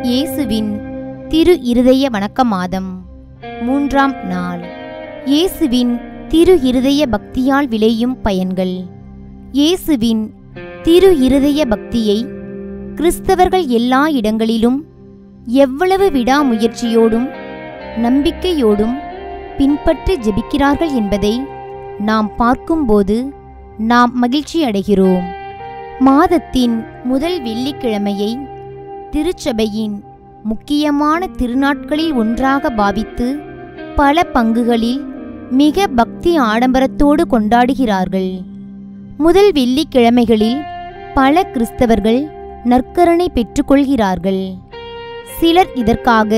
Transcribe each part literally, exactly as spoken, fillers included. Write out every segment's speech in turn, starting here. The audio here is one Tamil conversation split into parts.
இயேசுவின் திரு இருதய வணக்க மாதம் மூன்றாம் நாள். இயேசுவின் திரு இருதய பக்தியால் விளையும் பயன்கள். இயேசுவின் திரு இருதய பக்தியை கிறிஸ்தவர்கள் எல்லா இடங்களிலும் எவ்வளவு விடாமுயற்சியோடும் நம்பிக்கையோடும் பின்பற்றி ஜெபிக்கிறார்கள் என்பதை நாம் பார்க்கும்போது நாம் மகிழ்ச்சி அடைகிறோம். மாதத்தின் முதல் வெள்ளிக்கிழமையை திருச்சபையின் முக்கியமான திருநாட்களில் ஒன்றாக பாவித்து பல பங்குகளில் மிக பக்தி ஆடம்பரத்தோடு கொண்டாடுகிறார்கள். முதல் வெள்ளிக்கிழமைகளில் பல கிறிஸ்தவர்கள் நற்கருணை பெற்றுக்கொள்கிறார்கள். சிலர் இதற்காக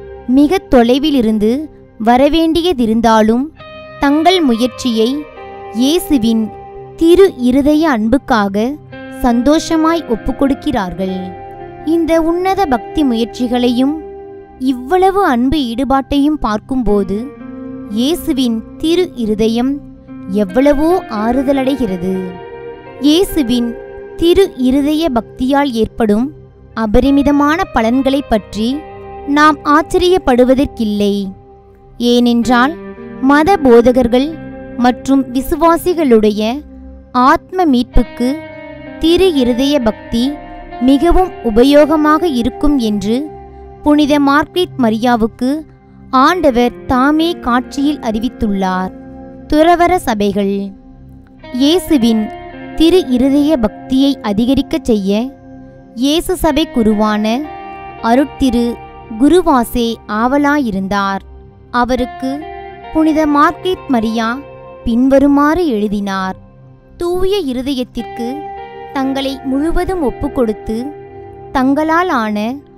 மிக தொலைவிலிருந்து வரவேண்டியதிருந்தாலும் தங்கள் முயற்சியை இயேசுவின் திரு இருதய அன்புக்காக சந்தோஷமாய் ஒப்புக்கொடுக்கிறார்கள். இந்த உன்னத பக்தி முயற்சிகளையும் இவ்வளவு அன்பு ஈடுபாட்டையும் பார்க்கும்போது இயேசுவின் திரு இருதயம் எவ்வளவோ ஆறுதலடைகிறது. இயேசுவின் திரு இருதய பக்தியால் ஏற்படும் அபரிமிதமான பலன்களை பற்றி நாம் ஆச்சரியப்படுவதற்கில்லை. ஏனென்றால் மத போதகர்கள் மற்றும் விசுவாசிகளுடைய ஆத்ம மீட்புக்கு திரு இருதய பக்தி மிகவும் உபயோகமாக இருக்கும் என்று புனித மார்க்ரெட் மரியாவுக்கு ஆண்டவர் தாமே காட்சியில் அறிவித்துள்ளார். துறவற சபைகள் இயேசுவின் திரு இருதய பக்தியை அதிகரிக்கச் செய்ய இயேசு சபை குருவான அருட்திரு குருவாசே ஆவலாயிருந்தார். அவருக்கு புனித மார்க்ரெட் மரியா பின்வருமாறு எழுதினார்: தூய இருதயத்திற்கு தங்களை முழுவதும் ஒப்புக்கொடுத்து தங்களால் ஆன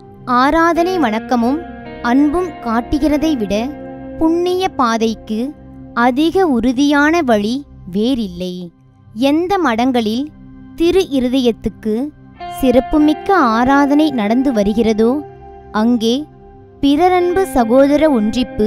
ஆராதனை வணக்கமும் அன்பும் காட்டுகிறதை விட புண்ணிய பாதைக்கு அதிக உறுதியான வழி வேறில்லை. எந்த மடங்களில் திரு இருதயத்துக்கு சிறப்புமிக்க ஆராதனை நடந்து வருகிறதோ அங்கே பிறரன்பு சகோதர ஒன்றிப்பு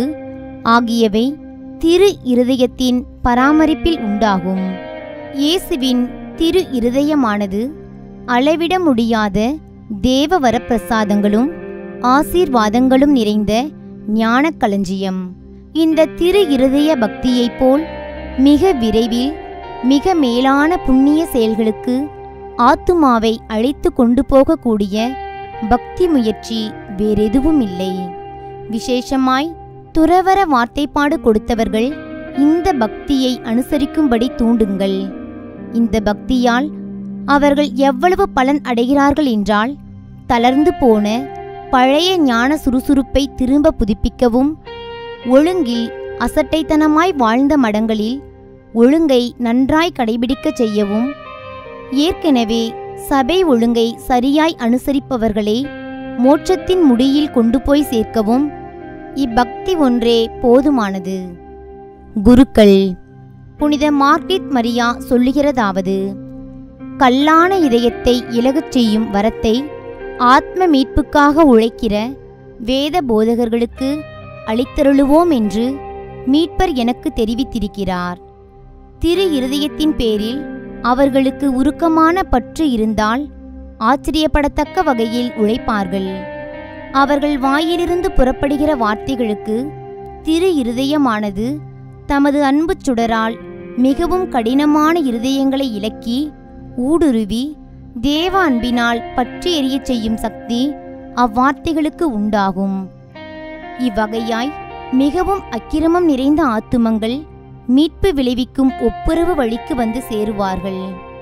ஆகியவை திரு இருதயத்தின் பராமரிப்பில் உண்டாகும். இயேசுவின் திரு இருதயமானது அளவிட முடியாத தேவ வரப்பிரசாதங்களும் ஆசீர்வாதங்களும் நிறைந்த ஞான களஞ்சியம். இந்த திரு இருதய பக்தியைப் போல் மிக விரைவில் மிக மேலான புண்ணிய செயல்களுக்கு ஆத்துமாவை அழைத்து கொண்டு போகக்கூடிய பக்தி முயற்சி வேறெதுவும் இல்லை. விசேஷமாய் துறவற வார்த்தைப்பாடு கொடுத்தவர்கள் இந்த பக்தியை அனுசரிக்கும்படி தூண்டுங்கள். இந்த பக்தியால் அவர்கள் எவ்வளவு பலன் அடைகிறார்கள் என்றால், தளர்ந்து போன பழைய ஞான சுறுசுறுப்பை திரும்ப புதுப்பிக்கவும், ஒழுங்கில் அசட்டைத்தனமாய் வாழ்ந்த மடங்களில் ஒழுங்கை நன்றாய் கடைபிடிக்கச் செய்யவும், ஏற்கனவே சபை ஒழுங்கை சரியாய் அனுசரிப்பவர்களை மோட்சத்தின் முடியில் கொண்டு போய் சேர்க்கவும் இப்பக்தி ஒன்றே போதுமானது. குருக்கள் புனித மார்க்ரெட் மரியா சொல்லுகிறதாவது: கல்லான இதயத்தை இலகச் செய்யும் வரத்தை ஆத்ம மீட்புக்காக உழைக்கிற வேத போதகர்களுக்கு அளித்தருளுவோம் என்று மீட்பர் எனக்கு தெரிவித்திருக்கிறார். திரு இருதயத்தின் பேரில் அவர்களுக்கு உருக்கமான பற்று இருந்தால் ஆச்சரியப்படத்தக்க வகையில் உழைப்பார்கள். அவர்கள் வாயிலிருந்து புறப்படுகிற வார்த்தைகளுக்கு திரு இருதயமானது தமது அன்பு சுடரால் மிகவும் கடினமான இருதயங்களை இலக்கி ஊடுருவி தேவ அன்பினால் பற்றி எரியச் செய்யும் சக்தி அவ்வார்த்தைகளுக்கு உண்டாகும். இவ்வகையாய் மிகவும் அக்கிரமம் நிறைந்த ஆத்துமங்கள் மீட்பு விளைவிக்கும் ஒப்புரவு வழிக்கு வந்து சேருவார்கள்.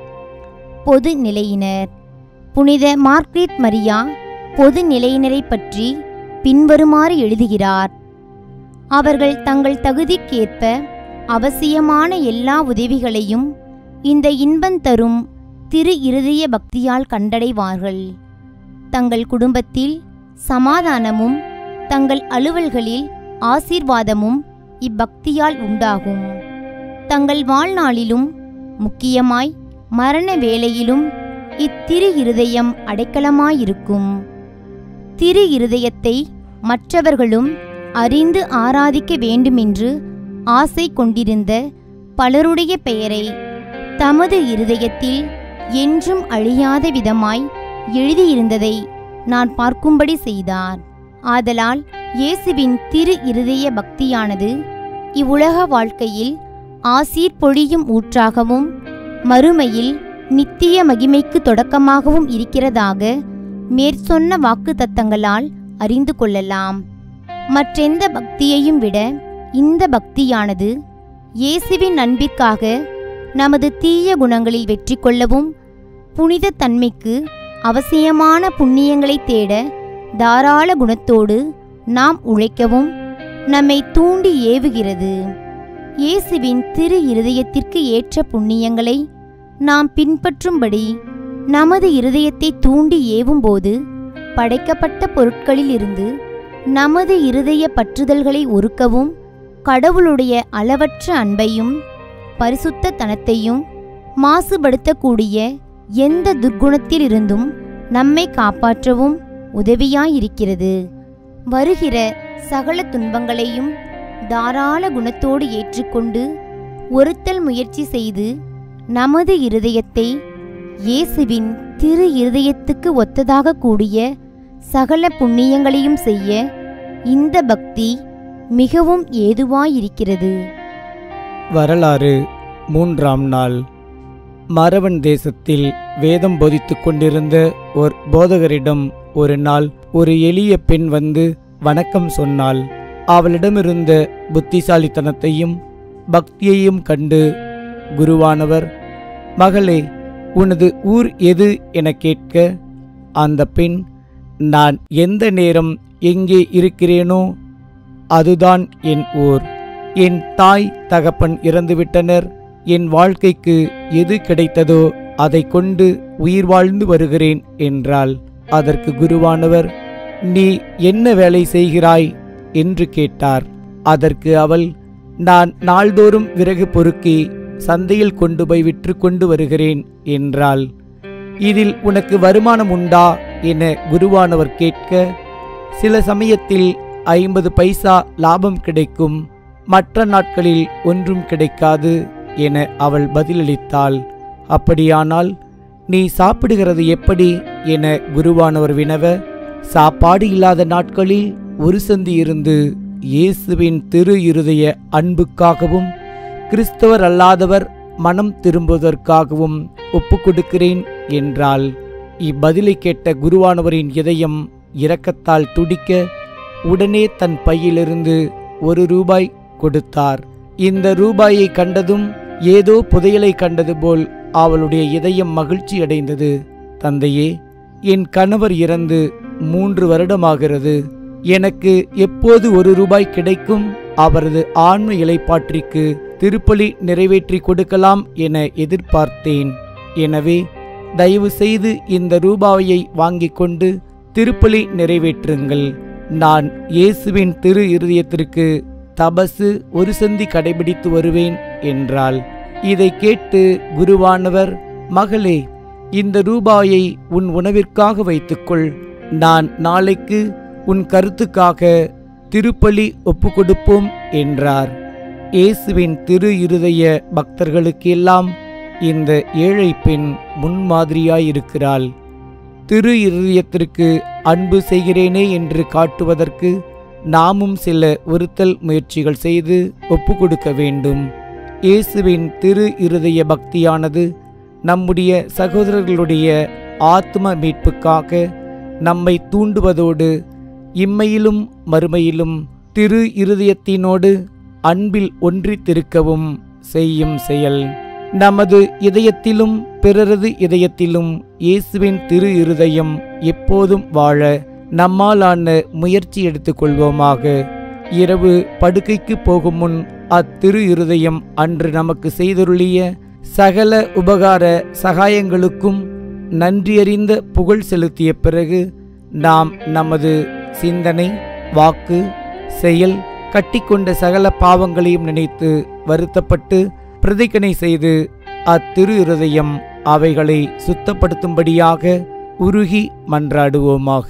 பொது நிலையினர் புனித மார்க்ரெட் மரியா பொது நிலையினரை பற்றி பின்வருமாறு எழுதுகிறார்: அவர்கள் தங்கள் தகுதிக்கேற்ப அவசியமான எல்லா உதவிகளையும் இந்த இன்பந்தரும் திரு இருதய பக்தியால் கண்டடைவார்கள். தங்கள் குடும்பத்தில் சமாதானமும் தங்கள் அலுவல்களில் ஆசீர்வாதமும் இப்பக்தியால் உண்டாகும். தங்கள் வாழ்நாளிலும் முக்கியமாய் மரண வேளையிலும் இத்திரு இருதயம் அடைக்கலமாயிருக்கும். திரு இருதயத்தை மற்றவர்களும் அறிந்து ஆராதிக்க வேண்டுமென்று ஆசை கொண்டிருந்த பலருடைய பெயரை தமது இருதயத்தில் என்றும் அழியாத விதமாய் எழுதியிருந்ததை நான் பார்க்கும்படி செய்தார். ஆதலால் இயேசுவின் திரு இருதய பக்தியானது இவ்வுலக வாழ்க்கையில் ஆசீர் பொழியும் ஊற்றாகவும் மறுமையில் நித்திய மகிமைக்கு தொடக்கமாகவும் இருக்கிறதாக மேற்சொன்ன வாக்கு தத்தங்களால் அறிந்து கொள்ளலாம். மற்றெந்த பக்தியையும் விட இந்த பக்தியானது இயேசுவின் அன்பிற்காக நமது தீய குணங்களில் வெற்றி கொள்ளவும் புனித தன்மைக்கு அவசியமான புண்ணியங்களை தேட தாராள குணத்தோடு நாம் உழைக்கவும் நம்மை தூண்டி ஏவுகிறது. இயேசுவின் திரு இருதயத்திற்கு ஏற்ற புண்ணியங்களை நாம் பின்பற்றும்படி நமது இருதயத்தை தூண்டி ஏவும்போது படைக்கப்பட்ட பொருட்களில் இருந்து நமது இருதய பற்றுதல்களை ஒருக்கவும் கடவுளுடைய அளவற்ற அன்பையும் பரிசுத்த தனத்தையும் மாசுபடுத்தக்கூடிய எந்த துர்க்குணத்திலிருந்தும் நம்மை காப்பாற்றவும் உதவியாயிருக்கிறது. வருகிற சகல துன்பங்களையும் தாராள குணத்தோடு ஏற்றுக்கொண்டு ஒருத்தல் முயற்சி செய்து நமது இருதயத்தை இயேசுவின் திரு இருதயத்துக்கு ஒத்ததாக கூடிய சகல புண்ணியங்களையும் செய்ய இந்த பக்தி மிகவும் ஏதுவாயிருக்கிறது. வரலாறு மூன்றாம் நாள். மரவன் தேசத்தில் வேதம் போதித்துக் கொண்டிருந்த ஒரு போதகரிடம் ஒரு நாள் ஒரு எளிய பெண் வந்து வணக்கம் சொன்னாள். அவளிடமிருந்த புத்திசாலித்தனத்தையும் பக்தியையும் கண்டு குருவானவர், மகளே, உனது ஊர் எது என கேட்க, அந்த பெண், நான் எந்த நேரம் எங்கே இருக்கிறேனோ அதுதான் என் ஊர். என் தாய் தகப்பன் இறந்துவிட்டனர். என் வாழ்க்கைக்கு எது கிடைத்ததோ அதை கொண்டு உயிர் வாழ்ந்து வருகிறேன் என்றாள். அதற்கு குருவானவர், நீ என்ன வேலை செய்கிறாய் என்று கேட்டார். அதற்கு அவள், நான் நாள்தோறும் விறகு பொறுக்கி சந்தையில் கொண்டு போய் விற்று கொண்டு வருகிறேன் என்றாள். இதில் உனக்கு வருமானம் உண்டா என குருவானவர் கேட்க, சில சமயத்தில் ஐம்பது பைசா லாபம் கிடைக்கும், மற்ற நாட்களில் ஒன்றும் கிடைக்காது என அவள் பதிலளித்தாள். அப்படியானால் நீ சாப்பிடுகிறது எப்படி என குருவானவர் வினவ, சாப்பாடு இல்லாத நாட்களில் ஒரு சந்தி இருந்து இயேசுவின் திரு இருதய அன்புக்காகவும் கிறிஸ்தவர் அல்லாதவர் மனம் திரும்புவதற்காகவும் ஒப்பு கொடுக்கிறேன் என்றாள். இப்பதிலை கேட்ட குருவானவரின் இதயம் இரக்கத்தால் துடிக்க உடனே தன் பையிலிருந்து ஒரு ரூபாய் கொடுத்தார். இந்த ரூபாயை கண்டதும் ஏதோ புதையலை கண்டது போல் அவளுடைய இதயம் மகிழ்ச்சி அடைந்தது. தந்தையே, என் கணவர் இறந்து மூன்று வருடமாகிறது. எனக்கு எப்போது ஒரு ரூபாய் கிடைக்கும்? அவரது ஆன்ம இலைப்பாற்றிற்கு திருப்பலி நிறைவேற்றி கொடுக்கலாம் என எதிர்பார்த்தேன். எனவே தயவு செய்து இந்த ரூபாயை வாங்கிக் கொண்டு திருப்பலி நிறைவேற்றுங்கள். நான் இயேசுவின் திரு இருதயத்திற்கு தபசு ஒரு சந்தி கடைபிடித்து வருவேன் என்றாள். இதை கேட்டு குருவானவர், மகளே, இந்த ரூபாயை உன் உணவிற்காக வைத்துக்கொள். நான் நாளைக்கு உன் கருத்துக்காக திருப்பலி ஒப்பு கொடுப்போம் என்றார். இயேசுவின் திரு இருதய பக்தர்களுக்கு எல்லாம் இந்த ஏழை பெண் முன்மாதிரியாயிருக்கிறாள். திரு இருதயத்திற்கு அன்பு செய்கிறேனே என்று காட்டுவதற்கு நாமும் சில ஒருத்தல் முயற்சிகள் செய்து ஒப்பு கொடுக்க வேண்டும். இயேசுவின் திரு இருதய பக்தியானது நம்முடைய சகோதரர்களுடைய ஆத்ம மீட்புக்காக நம்மை தூண்டுவதோடு இம்மையிலும் மறுமையிலும் திரு இருதயத்தினோடு அன்பில் ஒன்றித்திருக்கவும் செய்யும் செயல். நமது இதயத்திலும் பிறரது இதயத்திலும் இயேசுவின் திரு இருதயம் எப்போதும் வாழ நம்மாலான முயற்சி எடுத்துக்கொள்வோமாக. இரவு படுக்கைக்கு போகும் முன் அத்திரு இருதயம் அன்று நமக்கு செய்தருளிய சகல உபகார சகாயங்களுக்கும் நன்றியறிந்த புகழ் செலுத்திய பிறகு நாம் நமது சிந்தனை, வாக்கு, செயல் கட்டிக்கொண்ட சகல பாவங்களையும் நினைத்து வருத்தப்பட்டு பிரதிக்கனை செய்து அத்திரு இருதயம் அவைகளை சுத்தப்படுத்தும்படியாக உருகி மன்றாடுவோமாக.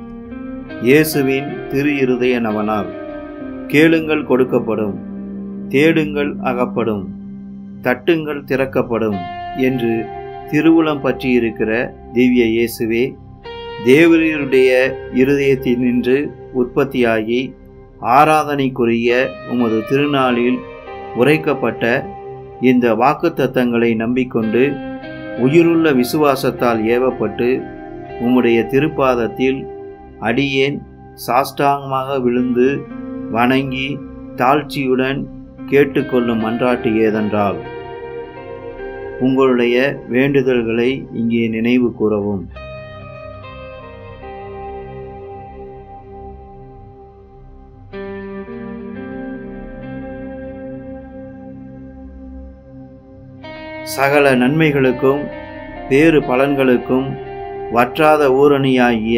இயேசுவின் திரு இருதய நவநாள். கேளுங்கள் கொடுக்கப்படும், தேடுங்கள் அகப்படும், தட்டுங்கள் திறக்கப்படும் என்று திருவுளம் பற்றியிருக்கிற திவ்ய இயேசுவே, தேவரீருடைய இருதயத்தினின்று உற்பத்தியாகி ஆராதனைக்குரிய உமது திருநாளில் உரைக்கப்பட்ட இந்த வாக்குத்தத்தங்களை நம்பிக்கொண்டு உயிருள்ள விசுவாசத்தால் ஏவப்பட்டு உம்முடைய திருப்பாதத்தில் அடியேன் சாஷ்டாங்கமாக விழுந்து வணங்கி தாழ்ச்சியுடன் கேட்டுக்கொள்ளும் மன்றாட்டு ஏதென்றால், உங்களுடைய வேண்டுதல்களை இங்கே நினைவு கூறவும். சகல நன்மைகளுக்கும் பேறு பலன்களுக்கும் வற்றாத ஊரணியாகிய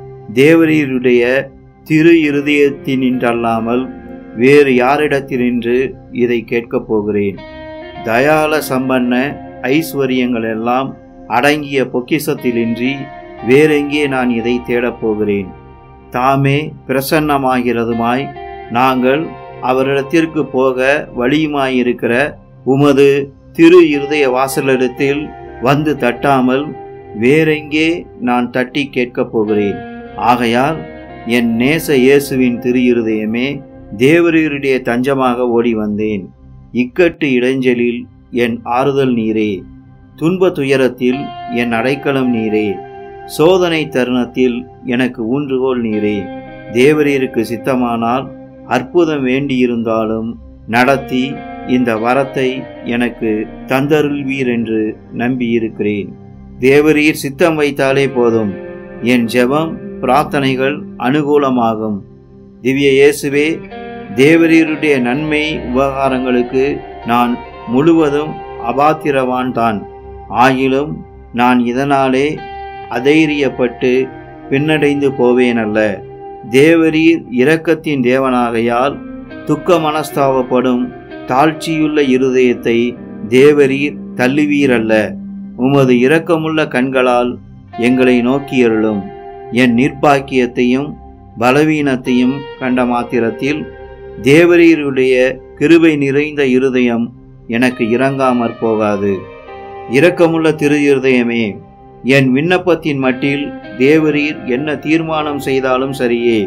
தேவரீருடைய திரு இருதயத்தினின்றல்லாமல் வேறு யாரிடத்தினின்று இதை கேட்கப் போகிறேன்? தயால சம்பன்ன ஐஸ்வர்யங்கள் எல்லாம் அடங்கிய பொக்கிஷத்திலின்றி வேறெங்கே நான் இதை தேடப் போகிறேன்? தாமே பிரசன்னமாகிறதுமாய் நாங்கள் அவரிடத்திற்கு போக வழியுமாயிருக்கிற உமது திரு இருதய வாசலிடத்தில் வந்து தட்டாமல் வேறெங்கே நான் தட்டி கேட்கப் போகிறேன்? ஆகையால் என் நேச இயேசுவின் திரு இருதயமே, தேவரீருடைய தஞ்சமாக ஓடி வந்தேன். இக்கட்டு இடைஞ்சலில் என் ஆறுதல் நீரே, துன்ப துயரத்தில் என் அடைக்கலம் நீரே, சோதனை தருணத்தில் எனக்கு ஊன்றுகோல் நீரே. தேவரீருக்கு சித்தமானால் அற்புதம் வேண்டியிருந்தாலும் நடத்தி இந்த வரத்தை எனக்கு தந்தருள்வீர் என்று நம்பியிருக்கிறேன். தேவரீர் சித்தம் வைத்தாலே போதும், என் ஜெபம் பிரார்த்தனைகள் அனுகூலமாகும். திவ்ய இயேசுவே, தேவரீருடைய நன்மை உபகாரங்களுக்கு நான் முழுவதும் அபாத்திரவான் தான். ஆகிலும் நான் இதனாலே அதைரியப்பட்டு பின்னடைந்து போவேனல்ல. தேவரீர் இரக்கத்தின் தேவனாகையால் துக்க மனஸ்தாபப்படும் தாழ்ச்சியுள்ள இருதயத்தை தேவரீர் தள்ளுவீரல்ல. உமது இரக்கமுள்ள கண்களால் எங்களை நோக்கியருளும். என் நிர்பாக்கியத்தையும் பலவீனத்தையும் கண்ட மாத்திரத்தில் தேவரீருடைய கிருபை நிறைந்த இருதயம் எனக்கு இறங்காமற் போகாது. இரக்கமுள்ள திரு இருதயமே, என் விண்ணப்பத்தின் மட்டில் தேவரீர் என்ன தீர்மானம் செய்தாலும் சரியே.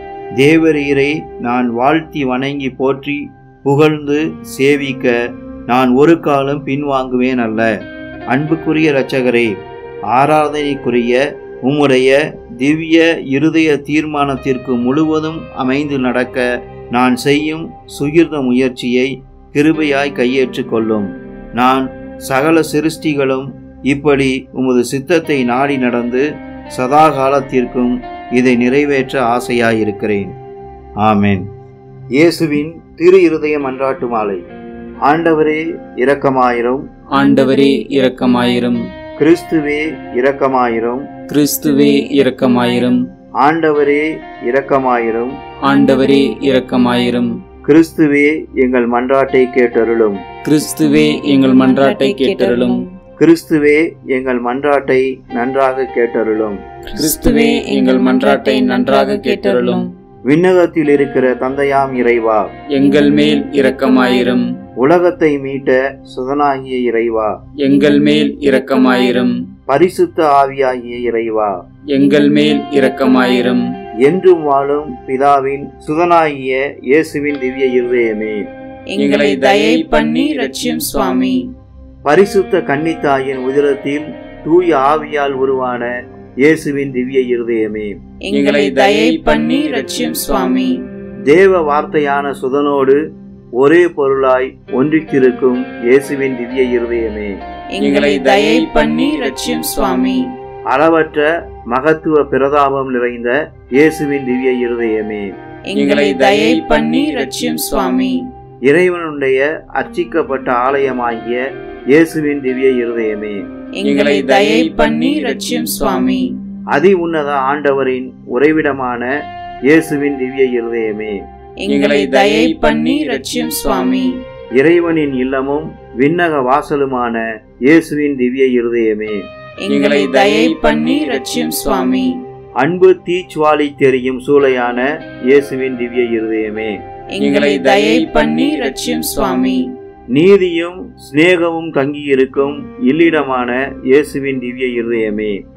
தேவரீரை நான் வாழ்த்தி வணங்கி போற்றி புகழ்ந்து சேவிக்க நான் ஒரு காலம் பின்வாங்குவேன் அல்ல. அன்புக்குரிய இரட்சகரே, ஆராதனைக்குரிய உம்முடைய திவ்ய இருதய தீர்மானத்திற்கு முழுவதும் அமைந்து நடக்க நான் செய்யும் சுகிர்த முயற்சியை கிருபையாய் கையேற்றுக் கொள்ளும். நான் சகல சிருஷ்டிகளும் இப்படி உமது சித்தத்தை நாடி நடந்து சதா காலத்திற்கும் இதை நிறைவேற்ற ஆசையாயிருக்கிறேன். ஆமென். இயேசுவின் திரு இருதய மன்றாட்டு மாலை. ஆண்டவரே இரக்கமாயிரும். ஆண்டவரே இரக்கமாயிரும். கிறிஸ்துவே இரக்கமாயிரும். கிறிஸ்துவே இரக்கமாயிரும். ஆண்டவரே இரக்கமாயிரும். ஆண்டவரே இரக்கமாயிரும். கிறிஸ்துவே எங்கள் மன்றாட்டை கேட்டருளும். கிறிஸ்துவே எங்கள் மன்றாட்டை கேட்டருளும். கிறிஸ்துவே எங்கள் மன்றாட்டை நன்றாக கேட்டருளும். கிறிஸ்துவே எங்கள் மன்றாட்டை நன்றாக கேட்டருளும். விண்ணகத்தில் இருக்கிற தந்தையாம் இறைவா, எங்கள் மேல் இரக்கமாயிரும். உலகத்தை மீட்ட சுதனாகிய இறைவா, எங்கள் மேல் இரக்கமாயிரும். பரிசுத்த ஆவியாகிய இறைவா, எங்கள் மேல் இரக்கமாயிரும். என்றும் வாழும் பிதாவின் சுதனாகிய இயேசுவின் திவ்ய இருதயமே, எங்களை தயை பண்ணி ரட்சியும் சுவாமி. பரிசுத்த கன்னித்தாயின் உதிரத்தில் தூய ஆவியால் உருவான இயேசுவின் திவ்ய இருதயமே, எங்களை தயை பண்ணி ரட்சியும் சுவாமி. தேவ வார்த்தையான சுதனோடு ஒரே பொருளாய் ஒன்றித்திருக்கும் இயேசுவின் திவ்ய இருதயமே, எங்களை தயை பண்ணி ரட்சியும் சுவாமி. அளவற்ற மகத்துவ பிரதாபம் நிறைந்த இயேசுவின் திவ்ய இருதயமே, எங்களை தயை பண்ணி ரட்சியும் சுவாமி. இறைவனுடைய அர்ச்சிக்கப்பட்ட ஆலயமாகிய இயேசுவின் திவ்ய இருதயமே, எங்களை தயை பண்ணி ரட்சியும் சுவாமி. அதி உன்னத ஆண்டவரின் உறைவிடமான இயேசுவின் திவ்ய இருதயமே, எங்களை தயை பண்ணி ரட்சியும் சுவாமி. இறைவனின் இல்லமும் விண்ணக வாசலுமான இயேசுவின் திவ்ய இருதயமே, எங்களை தயை பண்ணி ரட்சியும் சுவாமி. அன்பு தீச்சுவாலி தெரியும் சூளையான இயேசுவின் திவ்ய இருதயமே, எங்களை தயை பண்ணி ரட்சியும் சுவாமி. நீதியும் சிநேகமும் தங்கியிருக்கும் இல்லிடமான இயேசுவின் திவ்ய இருதயமே,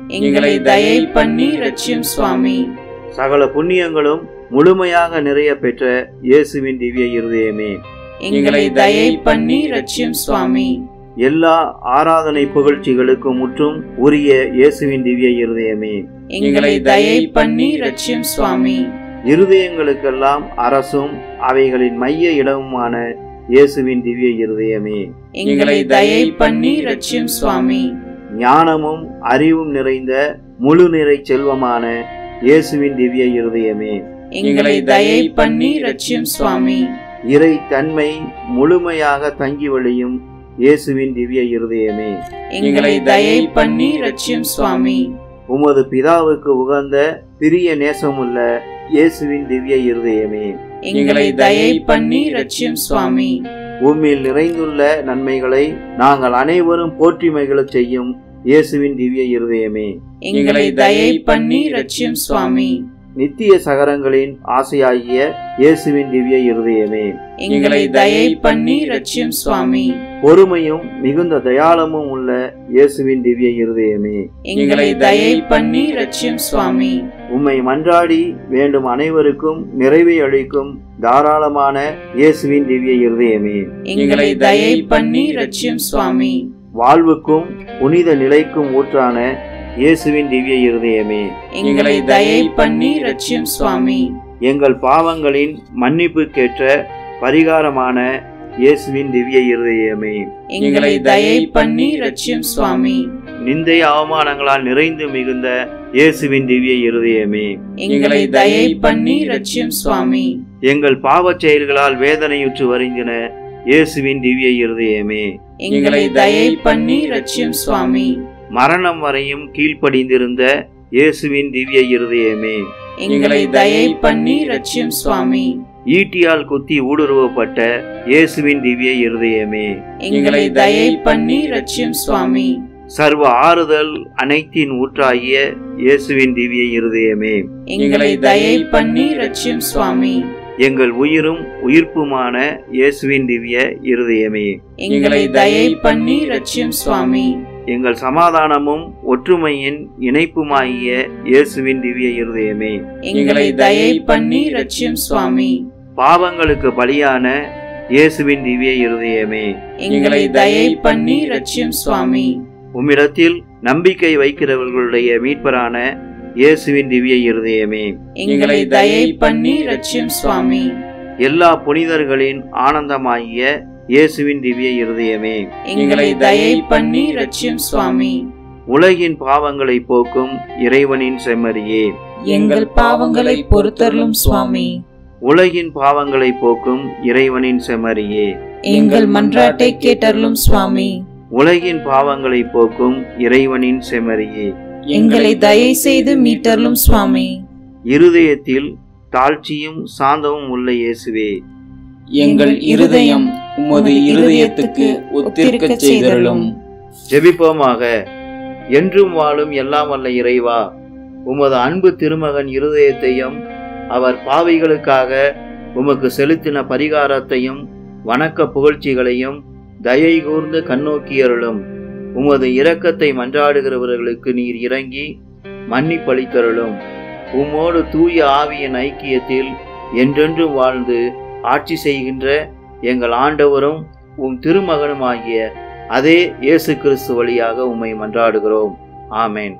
எங்களை தயை பண்ணி ரட்சியும் சுவாமி. சகல புண்ணியங்களும் முழுமையாக நிறைய பெற்ற இயேசுவின் திவ்ய இருதயமே, எங்களை தயை பண்ணி ரட்சியும் சுவாமி. எல்லா ஆராதனை புகழ்ச்சிகளுக்கும் முற்றும் உரிய இயேசுவின் திவ்ய இருதயமே, எங்களை தயை பண்ணி ரட்சியும் சுவாமி. இருதயங்களுக்கெல்லாம் அரசும் அவைகளின் மைய இடமுமான இயேசுவின் திவ்ய இருதயமே, எங்களை தயை பண்ணி ரட்சியும் சுவாமி. ஞானமும் அறிவும் நிறைந்த முழு நிறை செல்வமான இயேசுவின் திவ்ய இருதயமே, எங்களை தயை பண்ணி ரட்சியும் சுவாமி. இறை தன்மை முழுமையாக தங்கி வழியும் இயேசுவின் திவ்ய இருதயமே, எங்களை தயை பண்ணி ரட்சியும் சுவாமி. உமது பிதாவுக்கு உகந்த பிரிய நேசமுள்ள இயேசுவின் திவ்ய இருதயமே, எங்களை தயை பண்ணி ரட்சியும் சுவாமி. உம்மில் நிறைந்துள்ள நன்மைகளை நாங்கள் அனைவரும் போற்றி மகிழச் செய்யும் இயேசுவின் திவ்ய இருதயமே, எங்களை தயை பண்ணி ரட்சியும் சுவாமி. நித்திய சகரங்களின் ஆசையாகிய இயேசுவின் திவ்ய இருதயமே, எங்களை தயை பண்ணி ரட்சியும் சுவாமி. பொறுமையும் மிகுந்த தயாளமும் உள்ள இயேசுவின் திவ்ய இருதயமே, எங்களை தயை பண்ணி ரட்சியும் சுவாமி. உம்மை மன்றாடி வேண்டும் அனைவருக்கும் நிறைவை அளிக்கும் தாராளமான இயேசுவின் திவ்ய இருதயமே, எங்களை தயை பண்ணி ரட்சியும் சுவாமி. வாழ்வுக்கும் புனித நிலைக்கும் ஊற்றான இயேசுவின் திவ்ய இருதயமே, எங்களை தயை பண்ணி ரட்சியும் சுவாமி. எங்கள் பாவங்களின் மன்னிப்புக்கேற்ற பரிகாரமான இயேசுவின் திவ்ய இருதயமே, எங்களை தயை பண்ணி ரட்சியும் சுவாமி. நிந்தை அவமானங்களால் நிறைந்து மிகுந்த இயேசுவின் திவ்ய இருதயமே, எங்களை தயை பண்ணி ரட்சியும் சுவாமி. எங்கள் பாவச் செயல்களால் வேதனையுற்று வருந்தின இயேசுவின் திவ்ய இருதயமே, எங்களை தயை பண்ணி ரட்சியும் சுவாமி. மரணம் வரையும் கீழ்ப்படிந்திருந்த இயேசுவின் திவ்ய இருதயமே, எங்களை தயை பண்ணி ரட்சியும் சுவாமி. ஈட்டியால் குத்தி ஊடுருவப்பட்ட இயேசுவின் திவ்ய இருதயமே, எங்களை தயை பண்ணி ரட்சியும் சுவாமி. சர்வ ஆறுதல் அனைத்தின் ஊற்றாகிய இயேசுவின் திவ்ய இருதயமே, எங்களை தயை பண்ணி ரட்சியும் சுவாமி. எங்கள் உயிரும் உயிர்ப்புமான இயேசுவின் திவ்ய இருதயமே, எங்களை தயை பண்ணி ரட்சியும் சுவாமி. எங்கள் சமாதானமும் ஒற்றுமையின் இணைப்புமாகிய இயேசுவின் திவ்ய இருதயமே, எங்களை தயை பண்ணி ரட்சியும் சுவாமி. பாவங்களுக்கு பலியான இயேசுவின் திவ்ய இருதயமே, எங்களை தயை பண்ணி ரட்சியும் சுவாமி. உம்மிடத்தில் நம்பிக்கை வைக்கிறவர்களுடைய மீட்பரான இயேசுவின் திவ்ய இருதயமே, எங்களை தயை பண்ணி ரட்சியும் சுவாமி. எல்லா புனிதர்களின் ஆனந்தமாகிய இயேசுவின் திவ்ய இருதயமே, எங்களை தயை பண்ணி ரட்சியும் சுவாமி. உலகின் பாவங்களை போக்கும் இறைவனின் செம்மறியே, எங்கள் பாவங்களை பொறுத்தருளும் சுவாமி. உலகின் பாவங்களை போக்கும் இறைவனின் செம்மறியே, எங்கள் மன்றாட்டை கேட்டருளும் சுவாமி. உலகின் பாவங்களை போக்கும் இறைவனின் செம்மறியே, எங்களை தயை செய்து மீட்டருளும் சுவாமி. இருதயத்தில் தாழ்ச்சியும் சாந்தமும் உள்ள இயேசுவே, எங்கள் இருதயம் உமது இருதயத்துக்கு ஒத்திருக்கச் செய்தருளும். ஜெபிப்போமாக. என்றும் வாழும் எல்லாம் வல்ல இறைவா, உமது அன்பு திருமகன் இருதயத்தையும் அவர் பாவிகளுக்காக உமக்கு செலுத்தின பரிகாரத்தையும் வணக்க புகழ்ச்சிகளையும் தயை கூர்ந்து கண்ணோக்கியருளும். உமது இரக்கத்தை மன்றாடுகிறவர்களுக்கு நீர் இறங்கி மன்னிப்பளித்தருளும். உம்மோடு தூய ஆவியின் ஐக்கியத்தில் என்றென்றும் வாழ்ந்து ஆட்சி செய்கின்ற எங்கள் ஆண்டவரும் உம் திருமகனுமாகிய அதே இயேசு கிறிஸ்து வழியாக உம்மை மன்றாடுகிறோம். ஆமேன்.